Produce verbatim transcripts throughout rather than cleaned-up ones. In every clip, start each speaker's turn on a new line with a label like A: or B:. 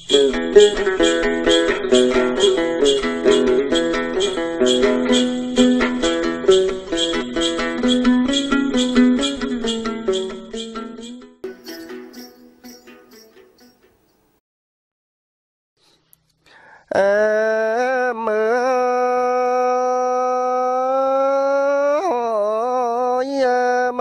A: em ơi em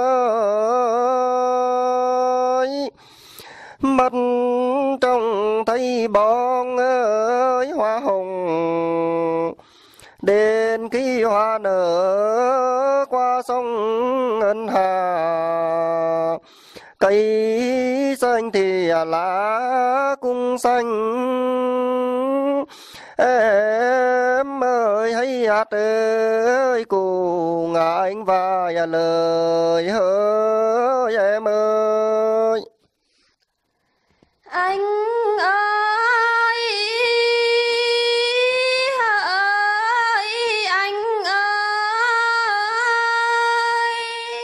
A: ơi mắt trông thấy bóng ơi hoa hồng đến khi hoa nở qua sông ngân hà cây xanh thì lá cũng xanh em ơi hãy hát ơi cùng anh và lời hỡi em ơi
B: anh ơi hỡi anh ơi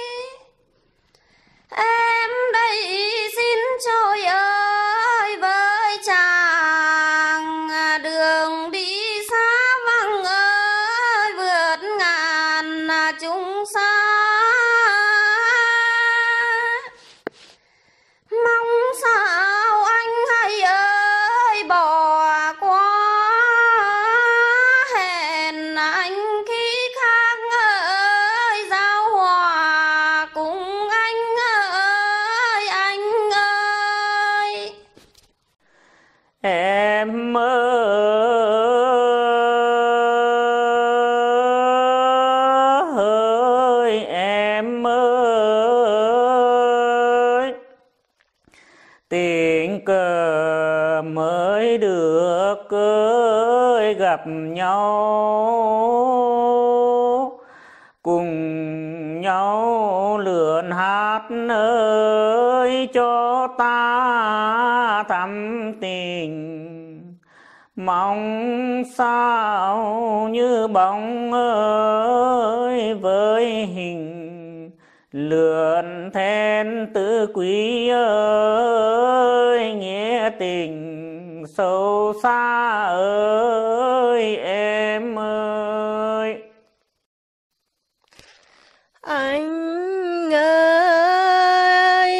B: em đây xin trôi ơi với chàng đường đi xa vắng ơi vượt ngàn chúng xa mong sao anh hãy ơi bỏ qua hẹn anh khi khác ơi giao hòa cùng anh ơi anh ơi
C: em ơi em ơi tình cờ mới được ơi gặp nhau cùng nhau lượn hát ơi cho ta thắm tình mong sao như bóng ơi với hình lượn then tứ quý ơi nghĩa tình sâu xa ơi em ơi
D: anh ơi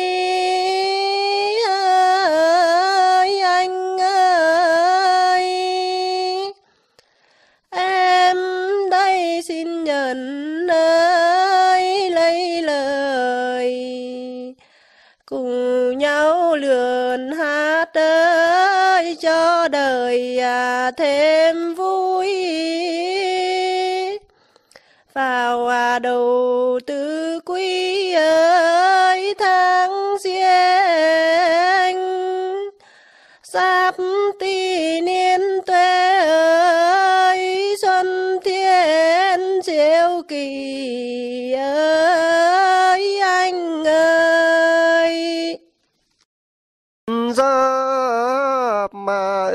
D: ơi anh ơi em đây xin nhận ơi lấy lời cùng nhau lượn hát ơi cho đời à, thêm vui vào à, đầu tư quý ơi tháng giêng sắp tý niên tuế ơi xuân thiên diệu kỳ ơi anh ơi
A: giáp mà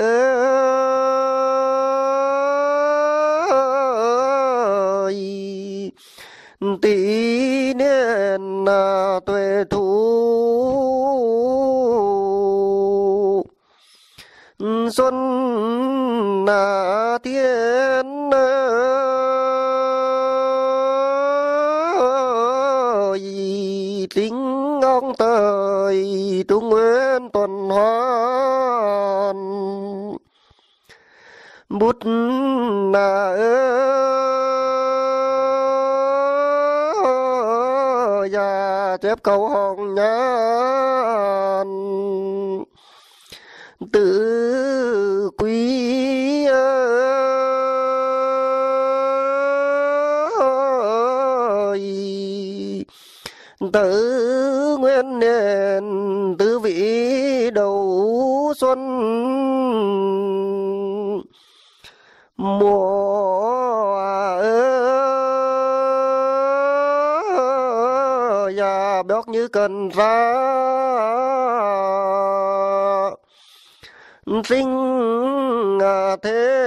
A: ơi tỷ niên à, tuệ thu xuân à, thiên ơi tính ông thời trung nguyên tuần hoàn bút là ơi và chép câu hồng nhàn tự quý ơi tự nguyên niên tứ vị đầu xuân mùa ơi và béo như cần ra sinh thế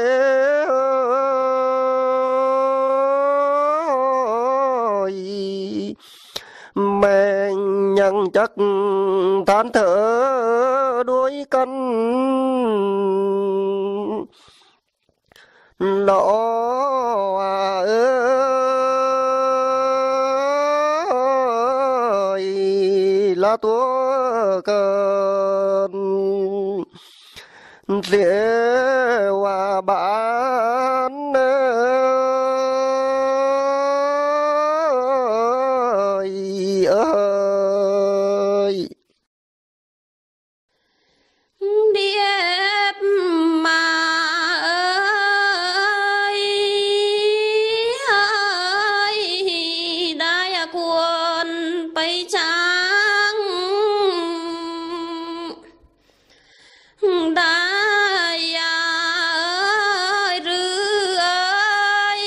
A: mình nhận chắc than thở đuối căn nó ơi là tua cơn dễ hòa bán ơi ơi
B: điệp mà ơi ơi đại quân bay trắng đại ơi rư ơi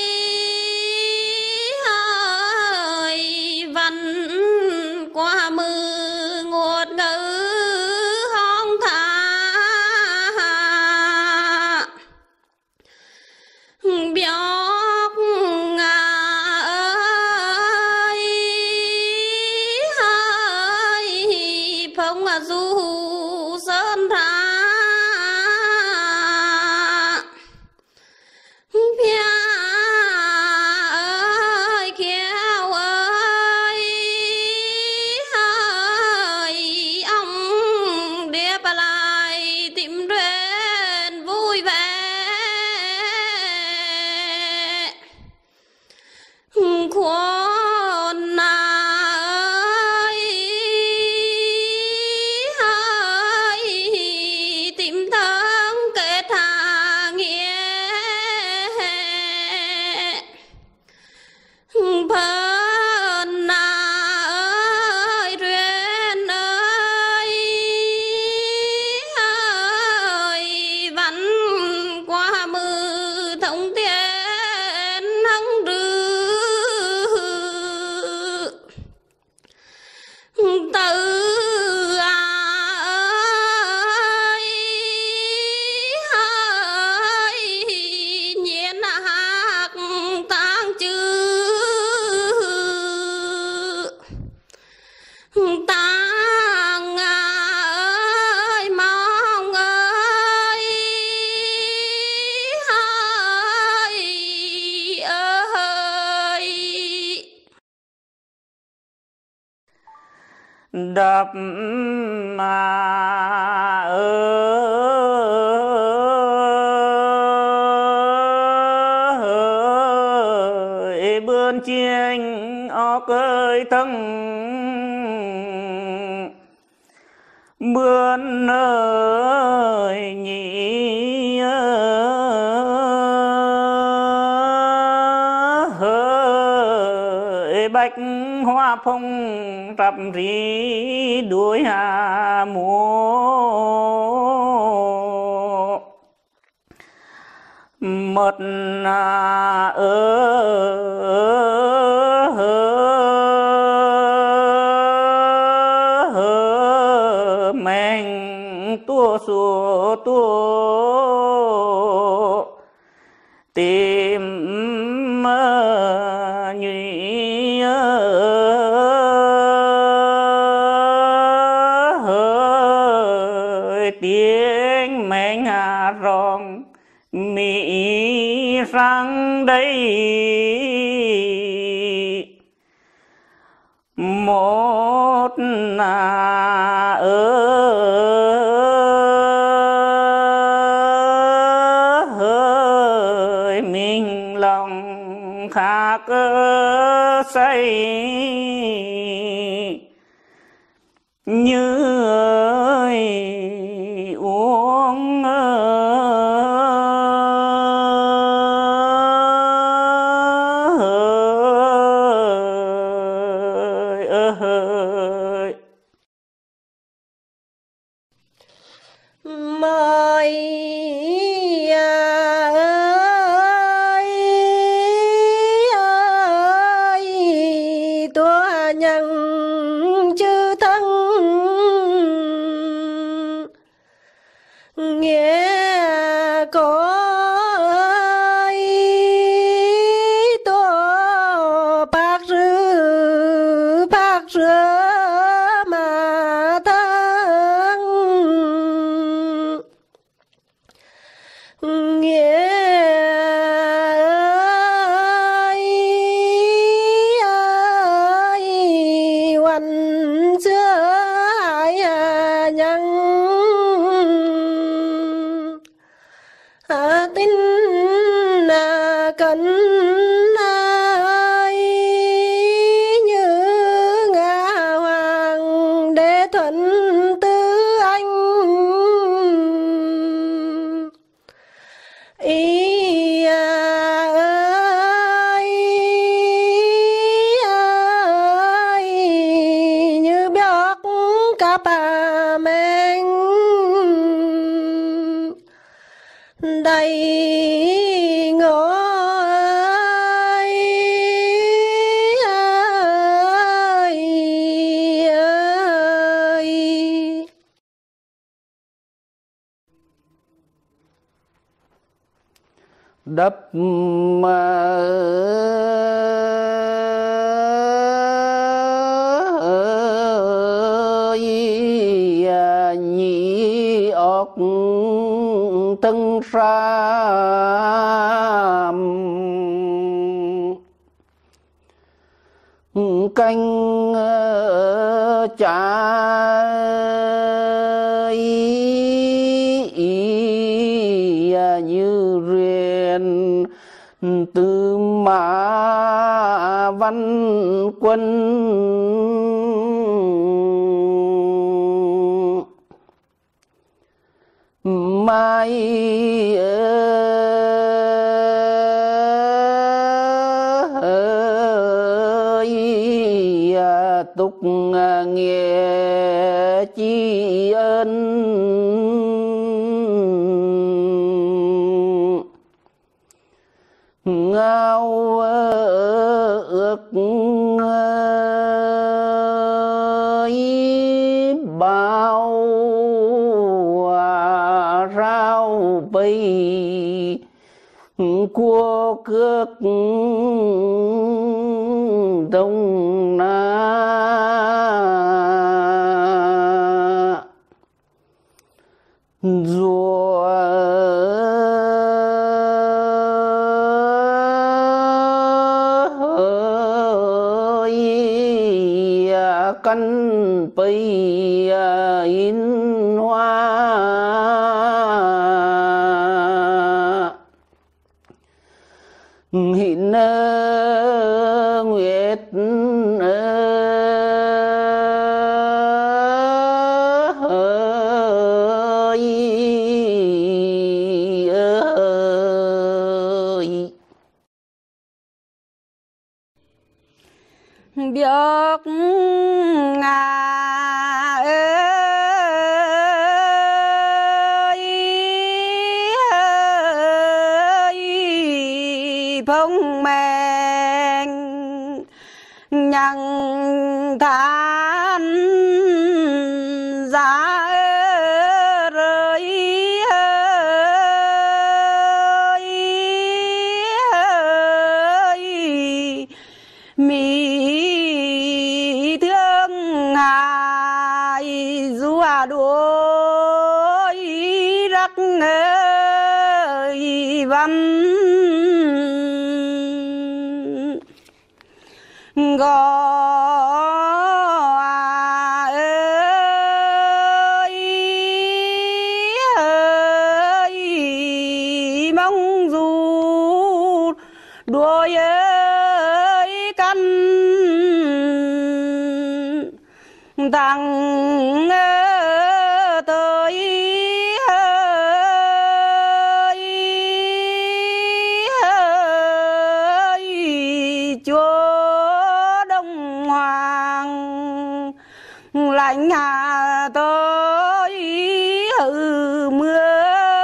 B: ơi văn qua mưa ngột ngữ hong thả bióc ơi ơi phong du sơn thả phía ơi khéo ơi ơi ông điệp lại tìm đến vui vẻ khuôn ơi ơi tìm thân kết hạ nghĩa phơn ơi duyên ơi ơi vẫn qua mưa thông thiên hăng rư tự ơi ơi nhiên hạc tăng chữ tăng ơi mong ơi ơi ơi
C: đập mà ơi bươn chiêng óc ơi thân bươn ơi nhị ơi bạch hoa phong rập rì đuôi hà múa mật ơ mình tua xua tua tìm nhụy ơi tiếng mình hà rong mỹ răng đây một là ơi mình lòng khác say như ơi uống ơi ơi
D: mời ơi ơi tua nhân chư thân nghĩa có ơi tua bác rư bác rư mà thân nghĩa đầy ngõ
C: đắp nhị óc tân sam canh trái như riêng từ Mã Văn Quân mai ơi tục nghĩa tri ân ngao ước bao rau bầy cua cước đông na rùa căn bầy in hoa hiện nguyệt
B: biết ngà ơi phong men nhằng than giá rơi ơi mi thương hại dù à đuối rắc ơi văn gò ơi ơi mong dù đuôi ơi căn tăng tới ơi ơi chúa Đông Hoàng lãnh hạ tới hừ mưa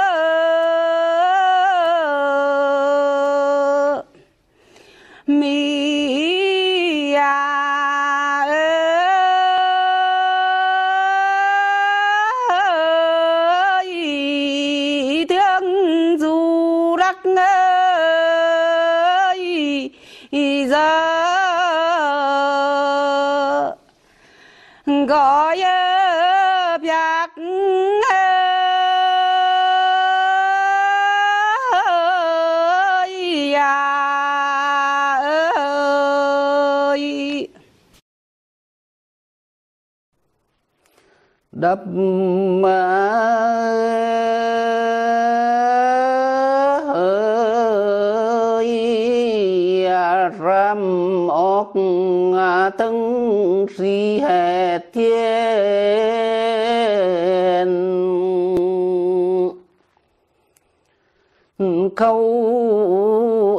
B: mi à ơi thương dù rắc ơi giờ gọi bạc ơi à ơi
C: đắp ram óc tân si hè thiên câu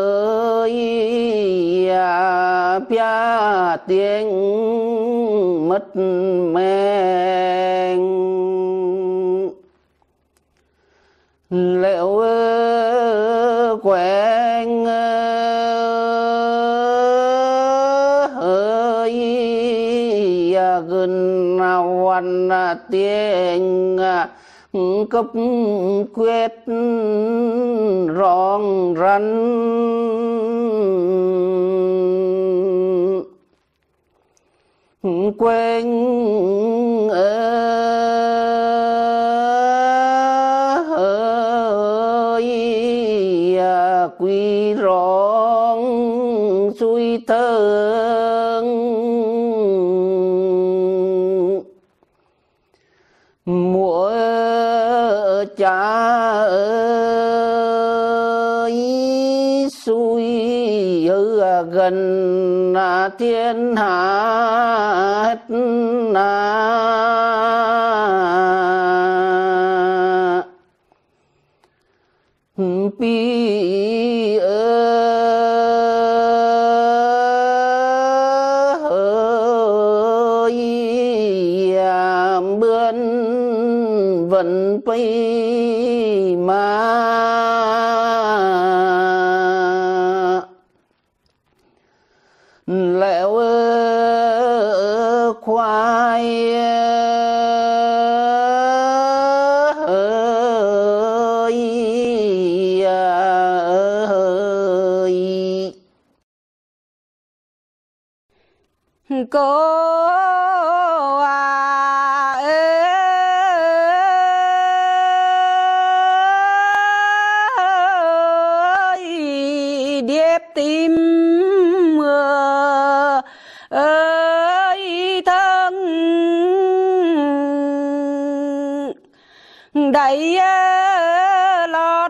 C: ơi bia tiếng mất men liệu quen ơi gần nào anh tiếng cấp quyết rong rắn quên ơi quy rong suy thương mỗi cha ơi suy ở gần thiên hạ hết na pi ơi bươn vẫn pây mà lẹo khoai ơi ơi
B: cô à ơi điệp tim mưa ơi thân đẩy lọt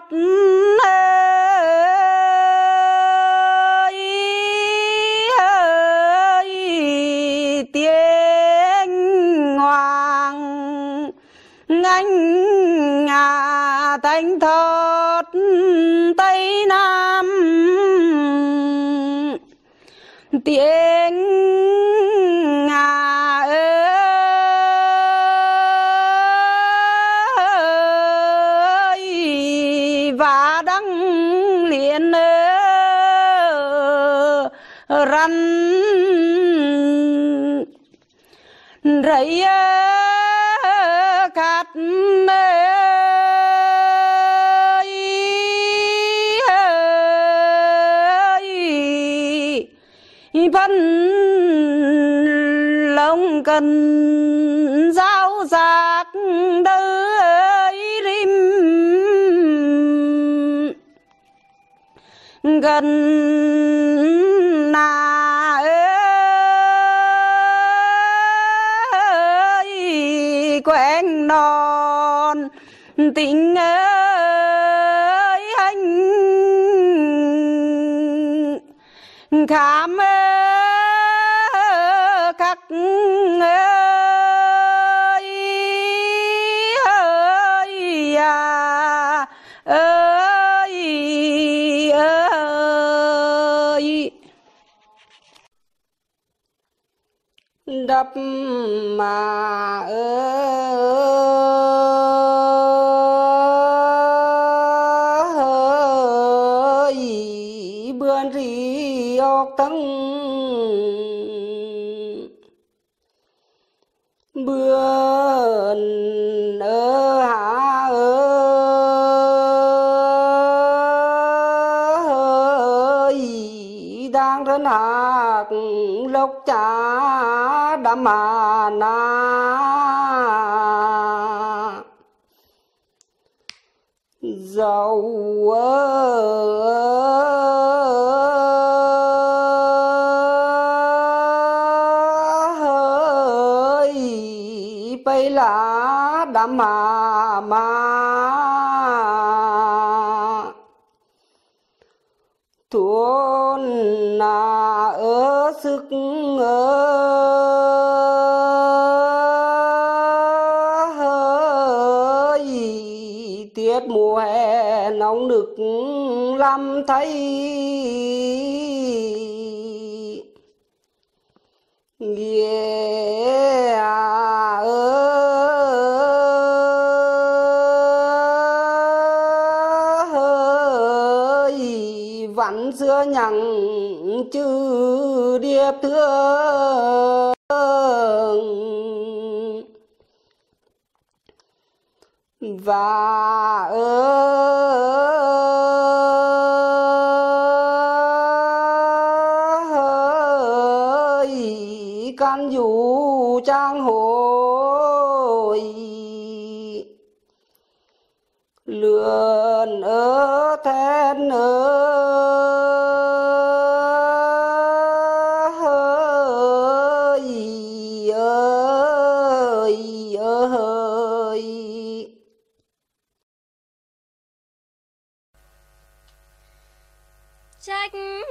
B: thanh thoát tây nam tiếng ngà ơi và đăng liền răn rẫy khát phân lông cần giáo giác đời rim gần na ơi quen non tình ơi anh khám khắc ơi ơi à ơi ơi đập mà ơi bươn ri ốc tăng bươn ơ hạ ơi đang thân hạc lộc trà đám mà na dầu ơi bây là đám mà mà thôn là ở sức ơi tiết mùa hè nóng nực lắm thấy yeah. vẫn xưa nhằng chữ điệp thương và ơi can dụ trang hội lượn ở then ơi ơi ơi
D: trách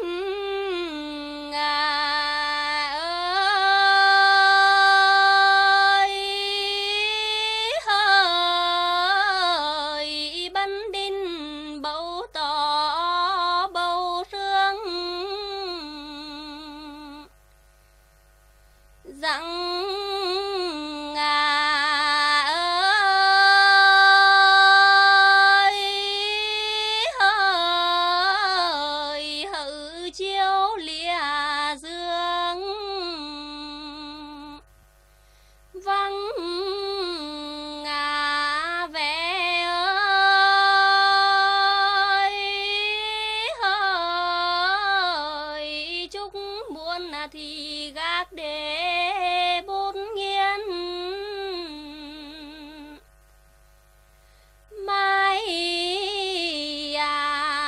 D: thì gác để bốn nghiêng mai à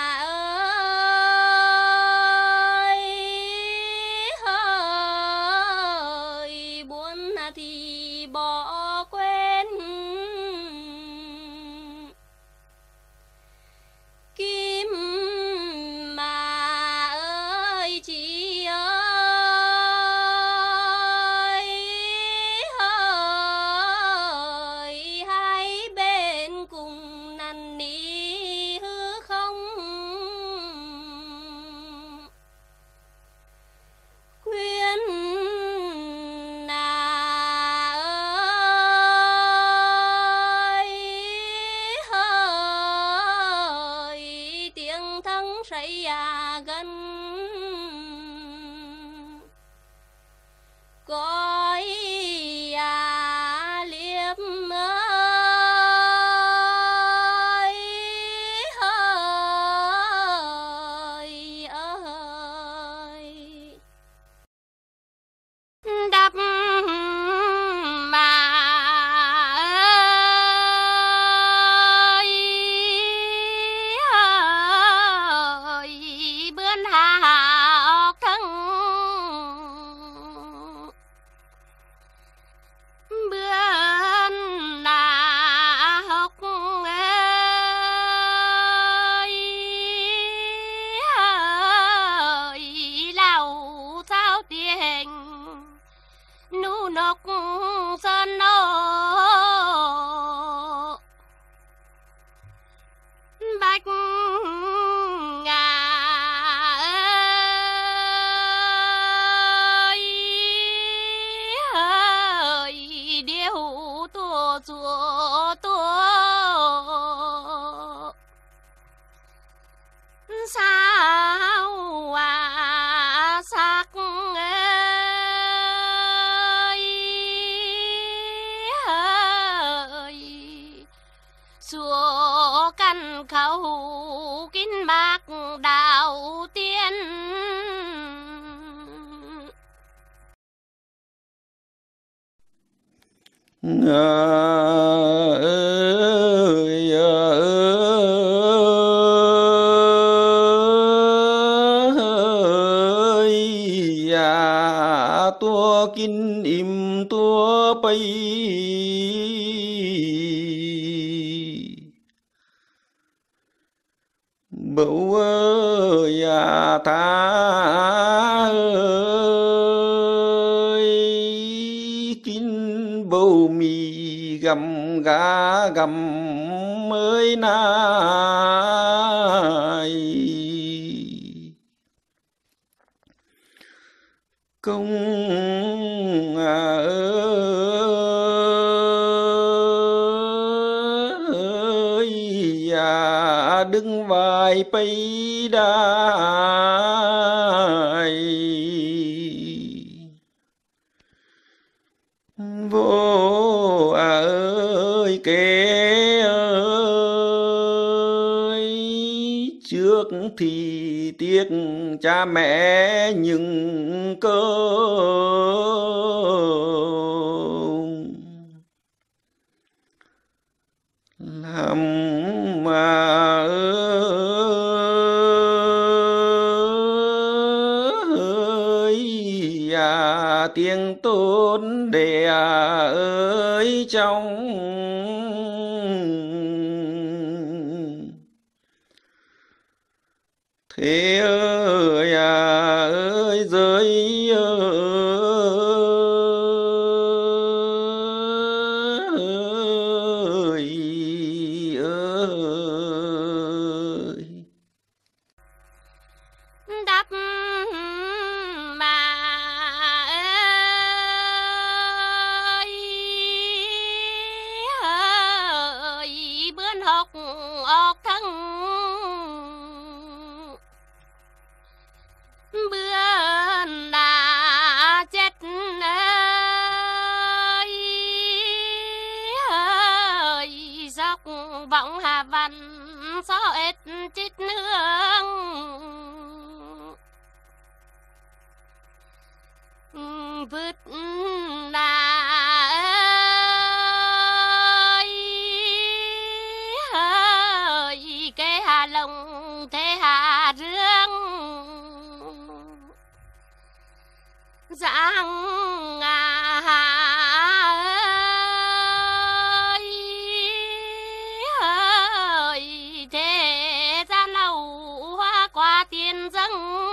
D: ơi hơi buồn thì bỏ quên kim mà ơi chị ơi ơi hai bên cùng năn nỉ hư không khuyên à ơi tiếng thắng say à gần coi à liếp ơi ơi ơi đắp mà ơi ơi bươn hạ thân bươn là học ơi ơi lão sao tiền nu nọc sơn nô bạch ngà ơi ơi điêu tua chùa tua sao à sắc ơi xua căn khẩu kín mạc đạo tiên
C: ơi ơi ya tua kinh im tua bay bầu ơi à tha ơi kín bầu mì gầm gà gầm ơi nai công à ơi à
E: đứng vai pây đai vô à ơi kẻ ơi trước thì tiếc cha mẹ nhưng cơ làm mà ơi à tiếng tôn đẻ ơi trong thế ơi à ơi giới ơi
D: đắp mà ơi ơi bướn học ọc thân bươn đã chết ơi ơi dọc vọng hà văn gió ết chít nương vứt là ơi ơi cái hà lồng thế hà rương giang à ơi ơi thế ra lâu hoa qua tiền dâng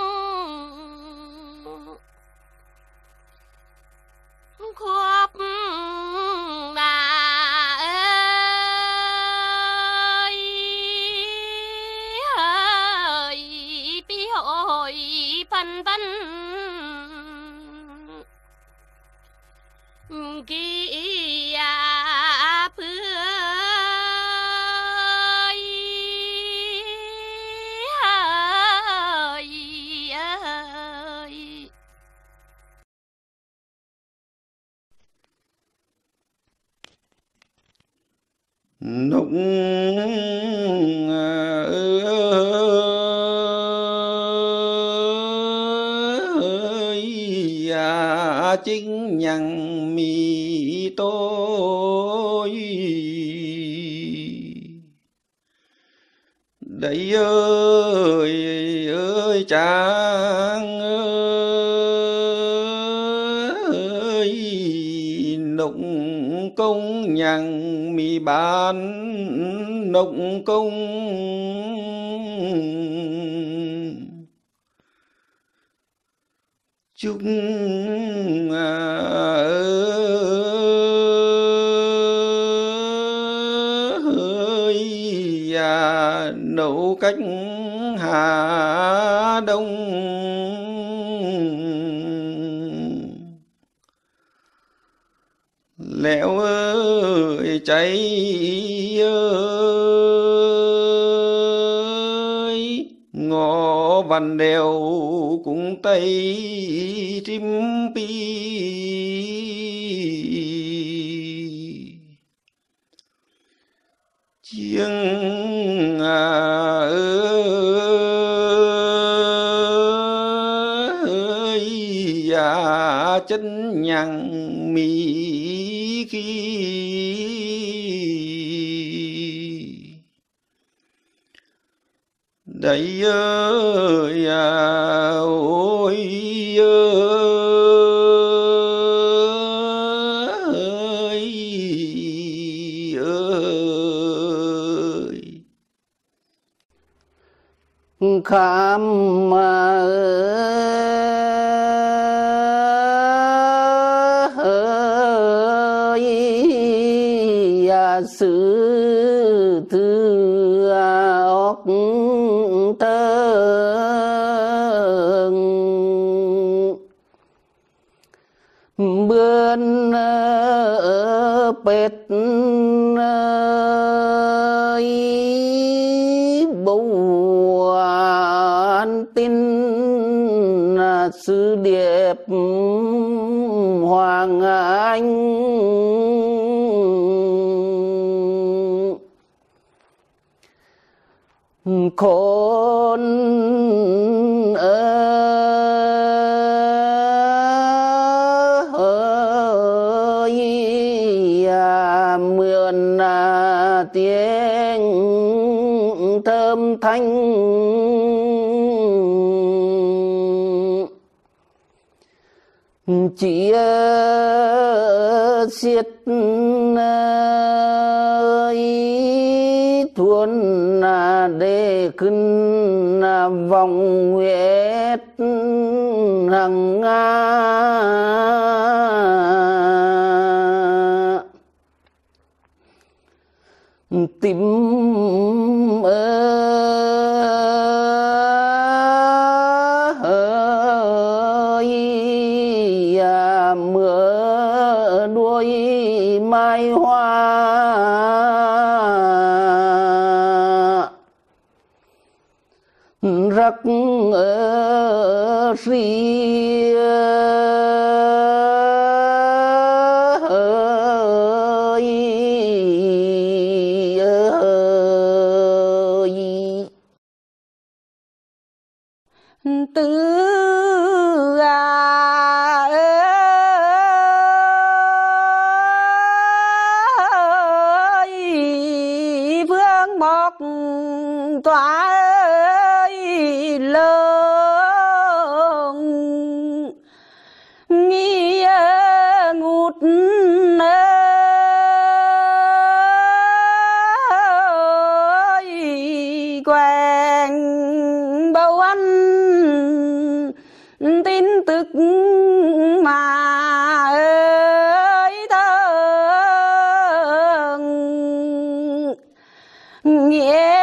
D: khóc mà ơi ơi bi hội phân vân kỳ à phương ơi ơi
E: nụng ơi à chính nhằng mi tôi đấy ơi ơi chàng ơi nụng công nhằng mi bán nụng công chúng ơi à nấu cách Hà Đông lẽo ơi cháy ơi ngõ văn đèo cũng tây chim pi chiêng à ơi à chân nhằng mi khi đấy ơi à ôi ơi ơi
B: khám mà ơi sự thư óc thơ bươn bết ơi sứ điệp Hoàng Anh khôn ơi mượn tiếng thơm thanh chỉ xiết thuần đểขึ้นvòng huyết hằng nga tím mưa đuôi mai hoa rắc ri
D: tư một tòa lớn nghi ngút ơi quen bao anh tin tức mà ơi thân nghĩa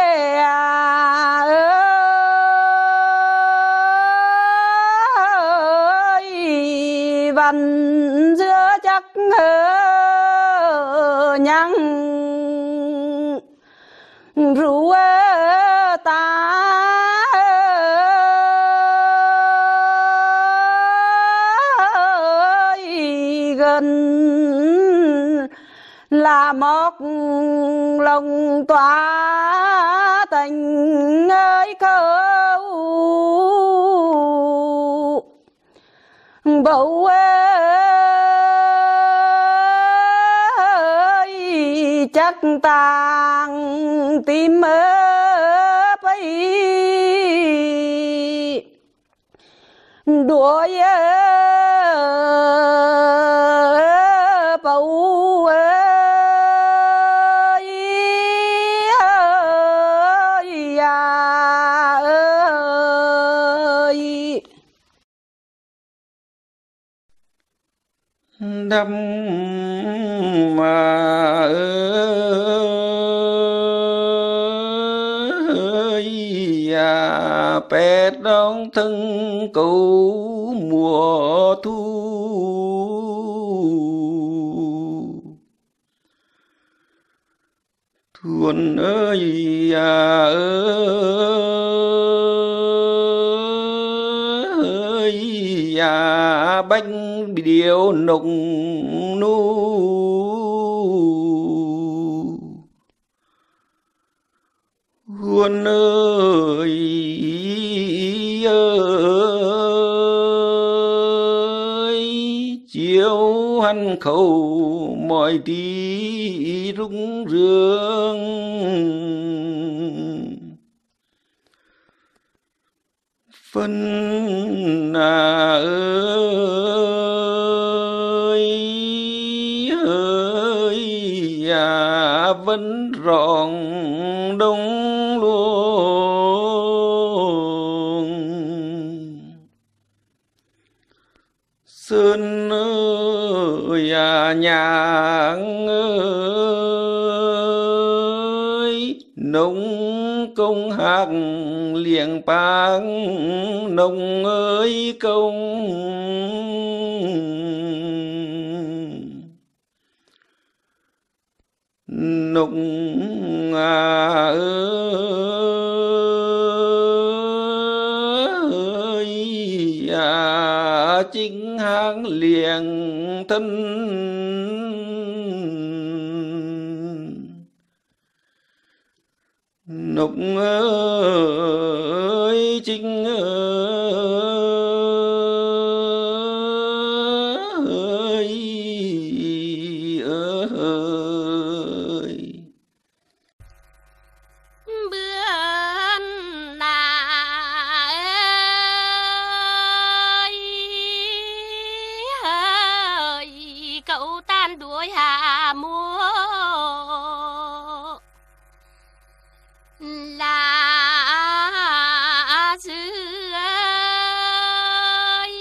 D: ơi văn giữa chắc nhăng rủ ta gần là một lòng tỏa tình ơi khâu bầu ơi chắc tàng tim ấp ấy đuổi bầu ơi à ơi
E: đâm mà ơi à pet đón thân cầu mùa thu thuần ơi à ơi à bánh điều nồng nu huân ơi ơi chiếu hắn khẩu mọi tí rung rương phân à ơi ơi à vẫn rọn đông luôn sơn ơi à nhang ơi nông công hàng liệng báng nông ơi công nông à ơi à chính hàng liền thân nục ơi chính ơi ơi
D: bươn nà ơi cậu tan đuổi hạ múa là dư ơi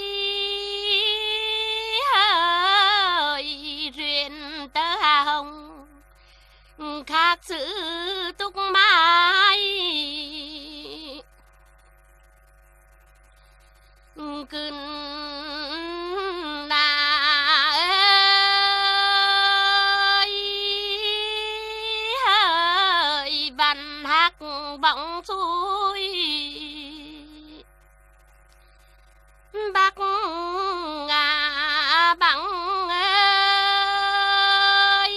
D: ơi ruyện tơ hà hồng khác sự túc mãi cơn là ơi ơi văn hát bóng xuôi bắc ngà bằng ơi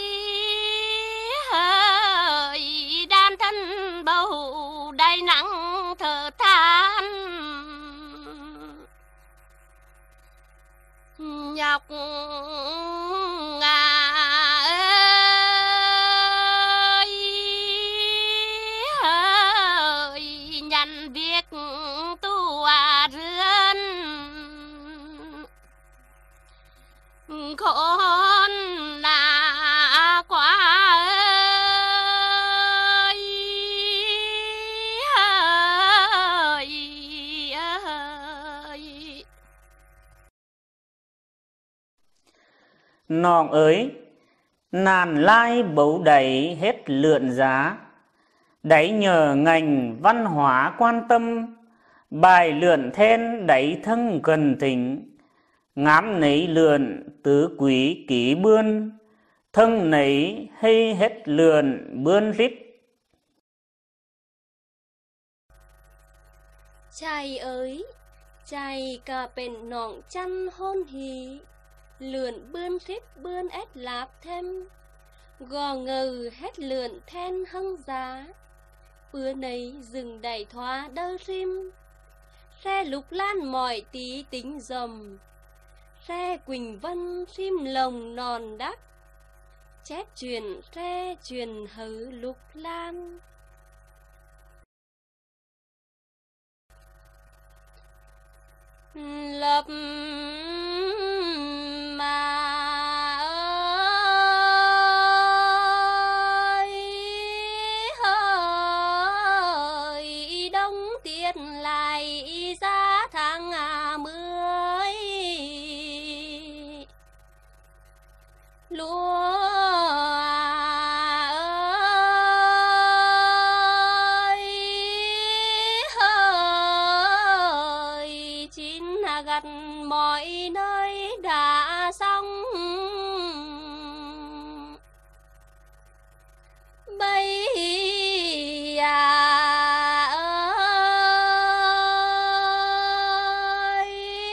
D: ơi đan thân bầu đầy nắng thở than nhọc ngà ơi ơi nhận việc tu à rươn khôn là quá ơi ơi ơi
C: Nòng ơi, nàn lai bấu đầy hết lượn giá, đáy nhờ ngành văn hóa quan tâm, bài lượn then đáy thân cần thỉnh, ngắm nấy lượn tứ quý ký bươn, thân nấy hay hết lượn bươn rít.
D: Trai ơi, trai cả bên nòng chăn hôn hì, lượn bươn rít bươn ép lạp thêm, gò ngừ hết lượn then hăng giá, bữa nấy rừng đầy thoa đơ rim, xe lục lan mỏi tí tính dầm, xe Quỳnh Vân rim lồng nòn đắc, chép truyền xe truyền hứ lục lan. Lập mà ơi ơi đông tiết lại ra tháng mười lúa gặt mọi nơi đã xong bây à ơi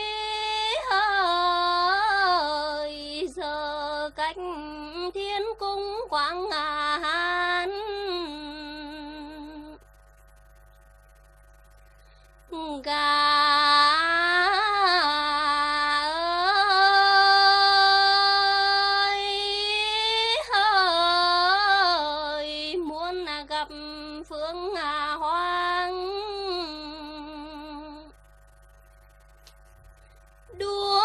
D: ơi giờ cách thiên cung quảng hàn gà phương hoang đua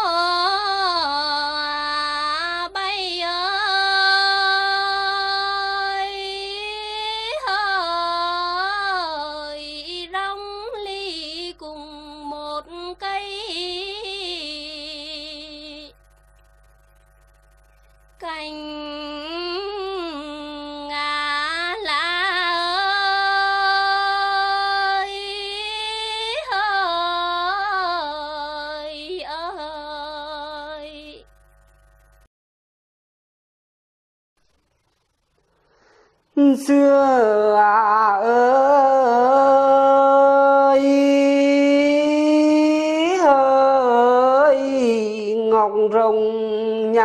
D: bay ơi ơi rong ly cùng một cây cành
B: xưa à ơi ơi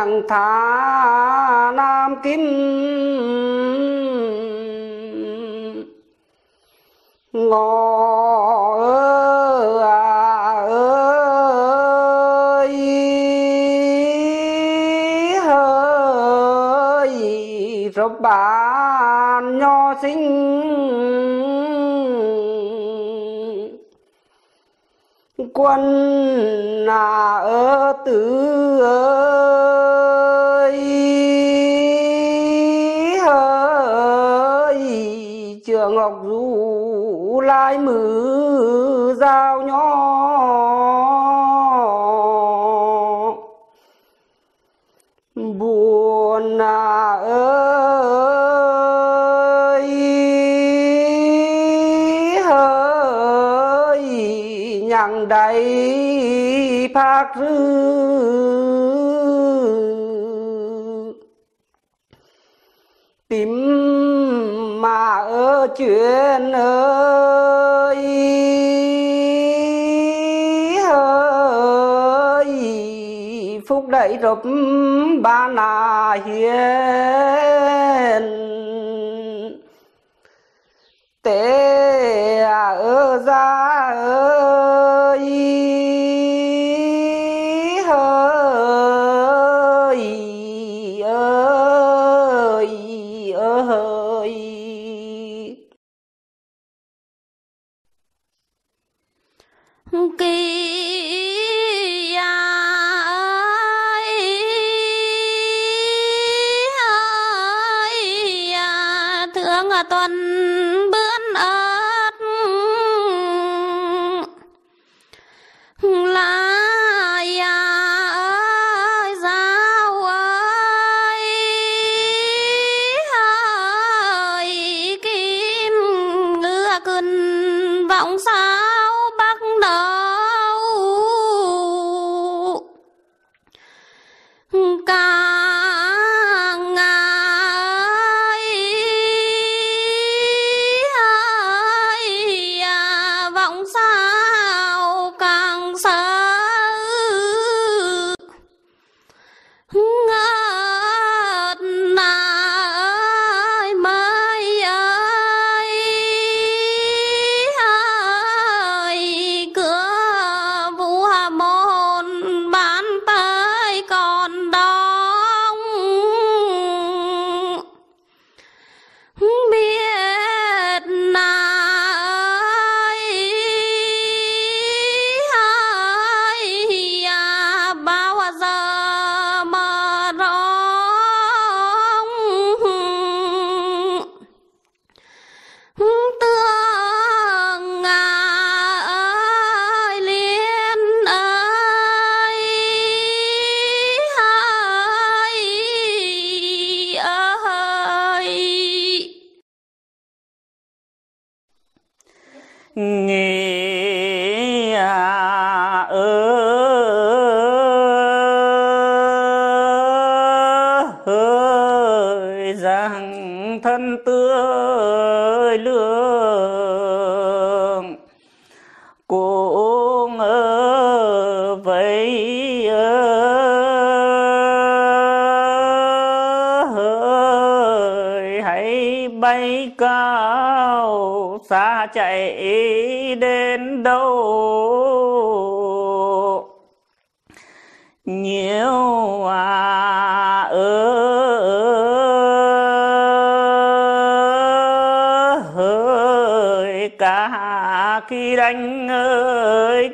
B: nhằng thả nam kim ngọ ơi hơi rộp bàn nho sinh quân là ở tử ơi hơi trường ngọc du lai mử giao nho buồn là ơi hơi nhằng đầy phát rư tìm mà ở chuyện ơi hơi phúc đẩy rộp ba nà hiền tế ở ra ơi hơi ơi ơi
D: kỳ ơi thương tuần bướn ớt lá ơi giáo ơi ơi kim ngựa cơn vọng sao bắc đâu càng ơi ơi vọng sao càng sâu ngất ơi mây ơi ơi cửa vũ hà môn bán tới còn đông biết là ơi ơi bao giờ mà rong tương ơi liên ơi ơi ơi
C: nghe ơi rằng thân tươi lương cũng ở vậy ơi hãy bay cao xa chạy đến đâu nhiều à ơi cả khi đánh ơi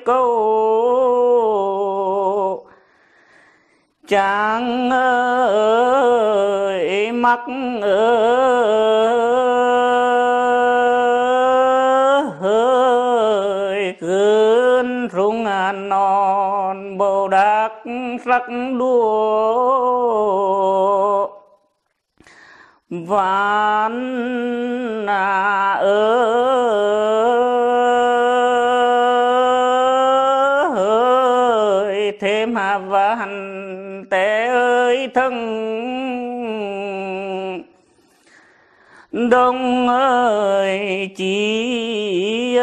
C: câu chàng ơi mắc ơi cơn rung non bầu đắc sắc đua ván à ơi thêm hà vàn té ơi thân đông ơi chỉ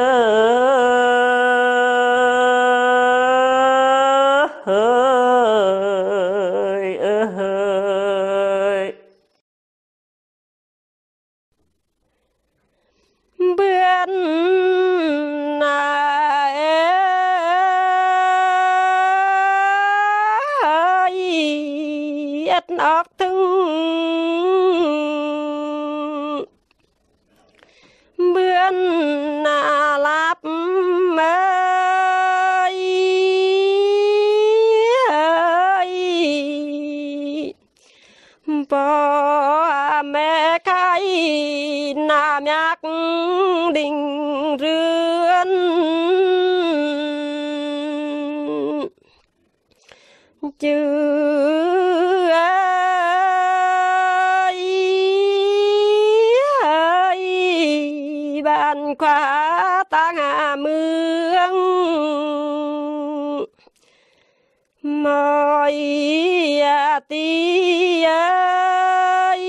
C: ơi ơi
F: buyên ết óc thương bươn nà láp ơi bò mẹ khai nà nhạc đình rươn chứ khóa ta hạ mương mời tí ơi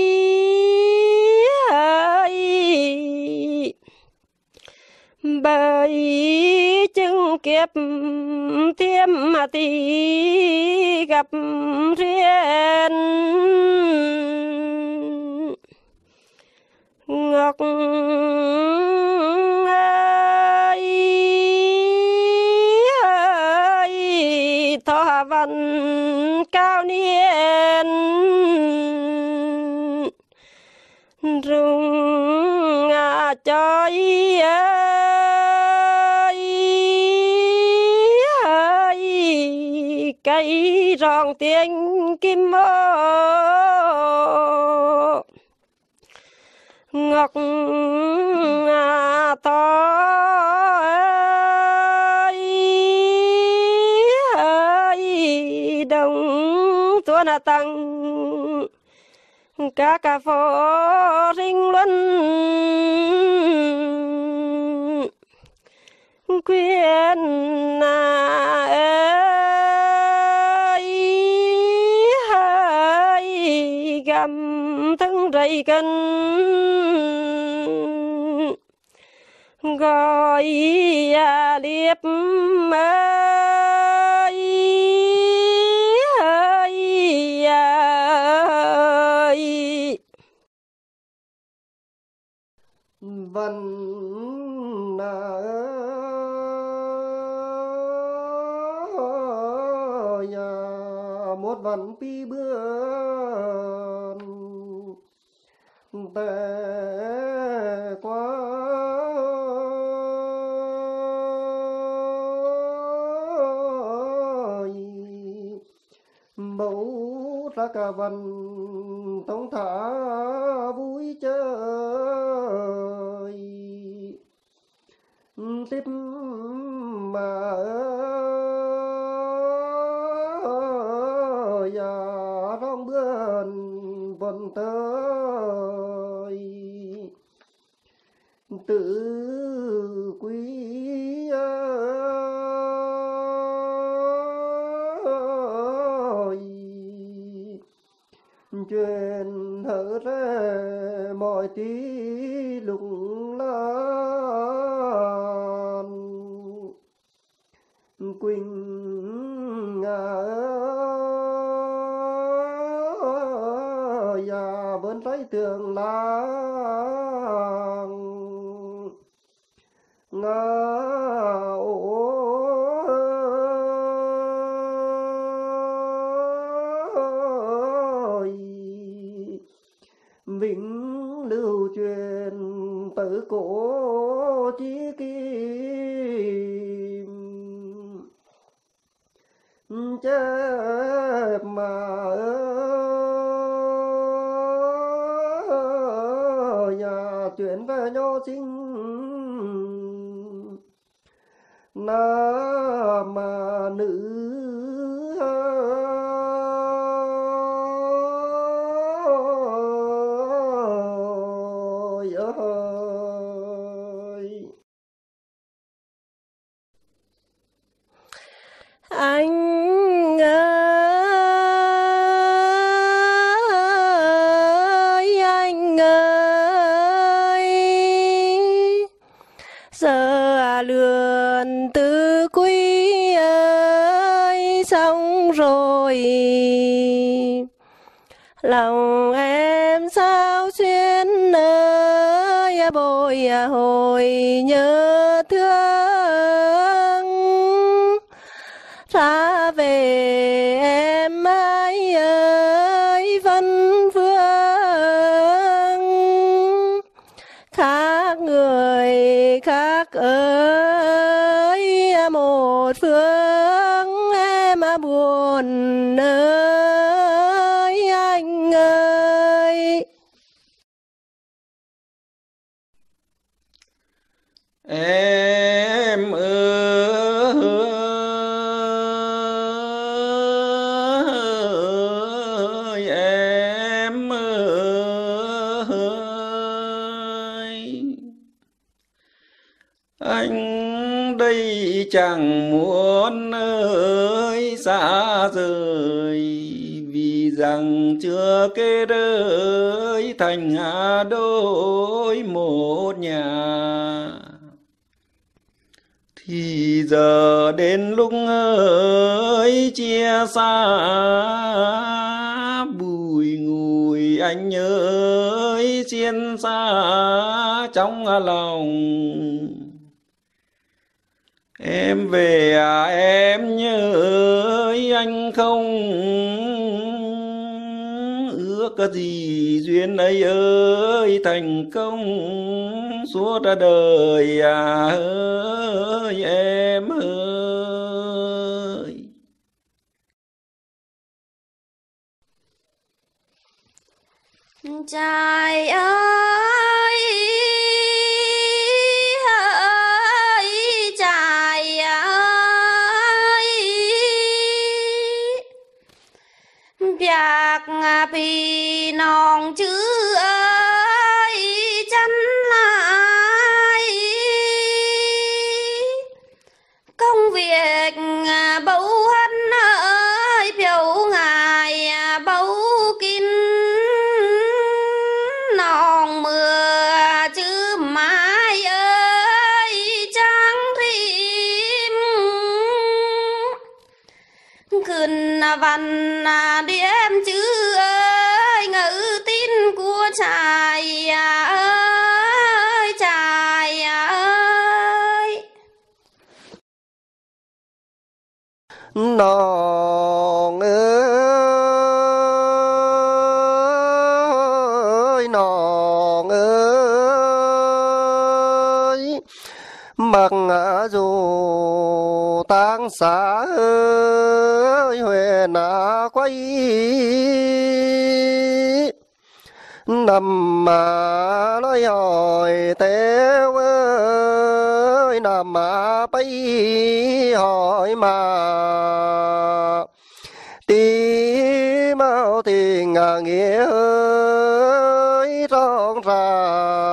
F: bởi chứng kiếp thiêm mà tí gặp riêng ngọc ơi ơi thọ văn cao niên rung à trời ơi ơi cây rong tiếng kim mô ngọc à to ơi đồng tuôn à tăng cả cà phô rinh luân khuyên à ơi ơi gầm thân rầy cân gọi à liếp ơi ơi ơi
A: văn ơi một văn pi bươn tệ quá bầu ra cả văn thông thả vui chơi tiếp mà ya rong bươn vần tới tự quý ơi chuyện hở ra mọi tí lùng lan quỳnh ơi ya vẫn thấy tường làng ngao vĩnh lưu truyền tử cổ chí kim chép mà ơi nhà chuyện về nho sinh na mà nữ
F: anh ơi anh ơi giờ lượn tư quý ơi xong rồi lòng em sao xuyên ơi bồi hồi nhớ thương. Ra về em ái ơi vân phương, khác người khác ơi một phương, em buồn ơi anh ơi.
E: Em ơi em ơi, anh đây chẳng muốn ơi xa rời, vì rằng chưa kết đới thành đôi một nhà. Thì giờ đến lúc ơi chia xa, bùi ngùi anh ơi xiên xa trong lòng. Em về à em nhớ ơi anh không ước cái gì duyên ấy ơi thành công suốt đời à ơi em ơi.
D: Trai ơi ơi trai ơi, bạc vì non chữ ơi chân lại, công việc bấu hân ơi biểu ngài bấu kín, non mưa chứ mai ơi trắng thìm, khẩn văn đêm chữ ơi ngữ tin của trai ơi trai ơi.
A: Nòng ơi nòng ơi, mặc dù tang xa ơi huệ na quay, nằm mà nói hỏi téo ơi nằm mà bay hỏi mà tí mau tình nghĩa ơi rong ra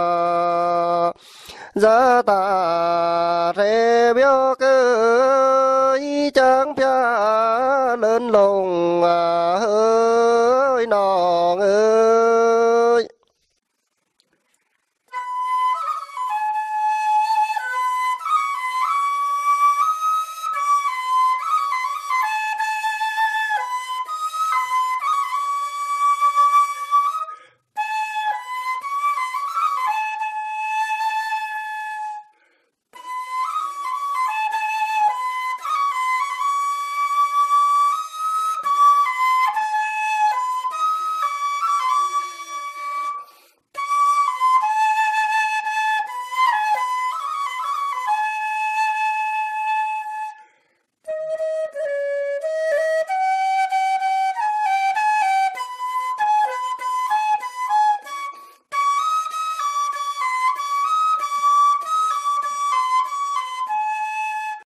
A: giá ta rê bió ơi chẳng pia lên lòng ơi nòng ơi.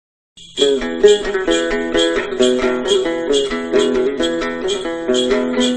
G: Thank you.